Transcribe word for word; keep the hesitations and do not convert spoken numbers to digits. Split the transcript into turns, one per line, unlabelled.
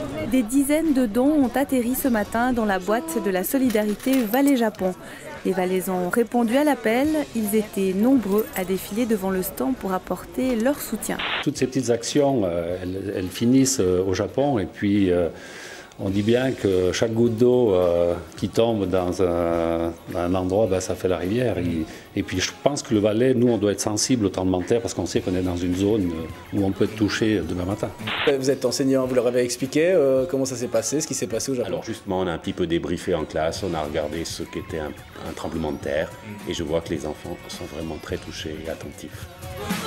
Des dizaines de dons ont atterri ce matin dans la boîte de la solidarité Valais-Japon. Les Valaisans ont répondu à l'appel. Ils étaient nombreux à défiler devant le stand pour apporter leur soutien.
Toutes ces petites actions, euh, elles, elles finissent euh, au Japon et puis euh, on dit bien que chaque goutte d'eau euh, qui tombe dans un, dans un endroit, ben, ça fait la rivière. Et, et puis je pense que le Valais, nous, on doit être sensible au tremblement de terre parce qu'on sait qu'on est dans une zone où on peut être touché demain matin.
Vous êtes enseignant, vous leur avez expliqué euh, comment ça s'est passé, ce qui s'est passé au Japon?
Alors justement, on a un petit peu débriefé en classe, on a regardé ce qu'était un, un tremblement de terre et je vois que les enfants sont vraiment très touchés et attentifs.